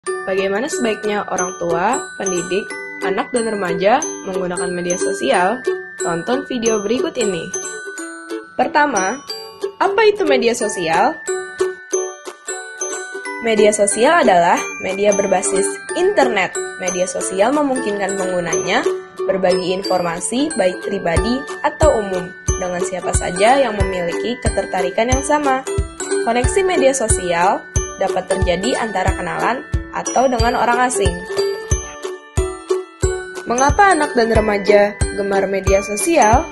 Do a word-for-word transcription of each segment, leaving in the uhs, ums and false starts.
Bagaimana sebaiknya orang tua, pendidik, anak dan remaja menggunakan media sosial? Tonton video berikut ini. Pertama, apa itu media sosial? Media sosial adalah media berbasis internet. Media sosial memungkinkan penggunanya berbagi informasi baik pribadi atau umum dengan siapa saja yang memiliki ketertarikan yang sama. Koneksi media sosial dapat terjadi antara kenalan atau dengan orang asing. Mengapa anak dan remaja gemar media sosial?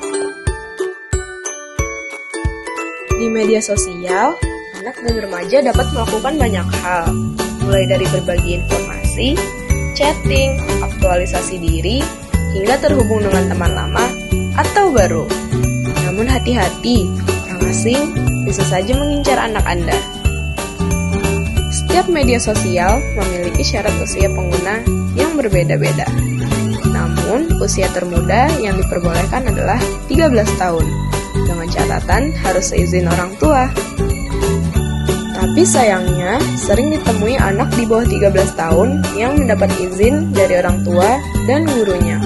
Di media sosial, anak dan remaja dapat melakukan banyak hal, mulai dari berbagi informasi, chatting, aktualisasi diri, hingga terhubung dengan teman lama atau baru. Namun hati-hati, orang asing bisa saja mengincar anak Anda. Setiap media sosial memiliki syarat usia pengguna yang berbeda-beda. Namun, usia termuda yang diperbolehkan adalah tiga belas tahun, dengan catatan harus seizin orang tua. Tapi sayangnya, sering ditemui anak di bawah tiga belas tahun yang mendapat izin dari orang tua dan gurunya.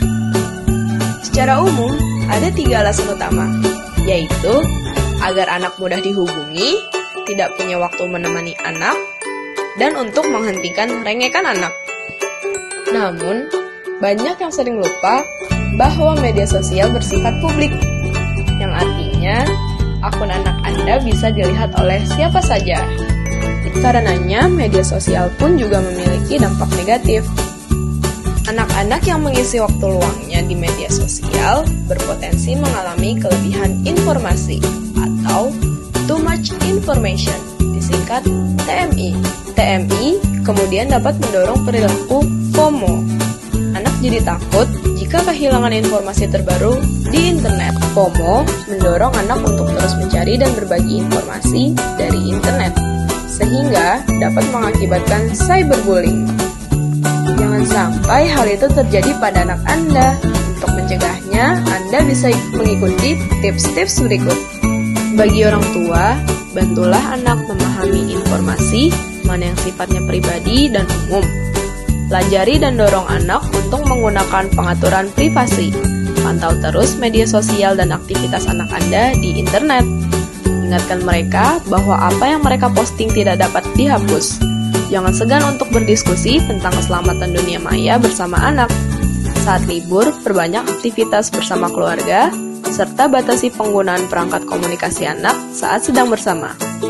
Secara umum, ada tiga alasan utama, yaitu agar anak mudah dihubungi, tidak punya waktu menemani anak, dan untuk menghentikan rengekan anak. Namun, banyak yang sering lupa bahwa media sosial bersifat publik, yang artinya akun anak Anda bisa dilihat oleh siapa saja. Karenanya, media sosial pun juga memiliki dampak negatif. Anak-anak yang mengisi waktu luangnya di media sosial berpotensi mengalami kelebihan informasi atau too much information, disingkat T M I. T M I kemudian dapat mendorong perilaku FOMO. Anak jadi takut jika kehilangan informasi terbaru di internet. FOMO mendorong anak untuk terus mencari dan berbagi informasi dari internet, sehingga dapat mengakibatkan cyberbullying. Jangan sampai hal itu terjadi pada anak Anda. Untuk mencegahnya, Anda bisa mengikuti tips-tips berikut. Bagi orang tua, bantulah anak memahami informasi mana yang sifatnya pribadi dan umum. Pelajari dan dorong anak untuk menggunakan pengaturan privasi. Pantau terus media sosial dan aktivitas anak Anda di internet. Ingatkan mereka bahwa apa yang mereka posting tidak dapat dihapus. Jangan segan untuk berdiskusi tentang keselamatan dunia maya bersama anak. Saat libur, perbanyak aktivitas bersama keluarga, serta batasi penggunaan perangkat komunikasi anak saat sedang bersama.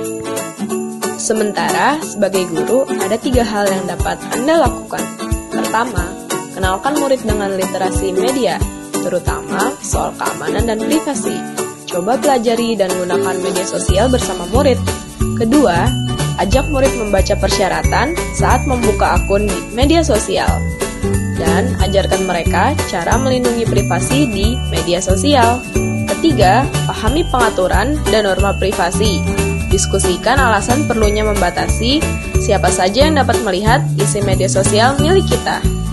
Sementara, sebagai guru, ada tiga hal yang dapat Anda lakukan. Pertama, kenalkan murid dengan literasi media, terutama soal keamanan dan privasi. Coba pelajari dan gunakan media sosial bersama murid. Kedua, ajak murid membaca persyaratan saat membuka akun di media sosial. Dan ajarkan mereka cara melindungi privasi di media sosial. Ketiga, pahami pengaturan dan norma privasi. Diskusikan alasan perlunya membatasi siapa saja yang dapat melihat isi media sosial milik kita.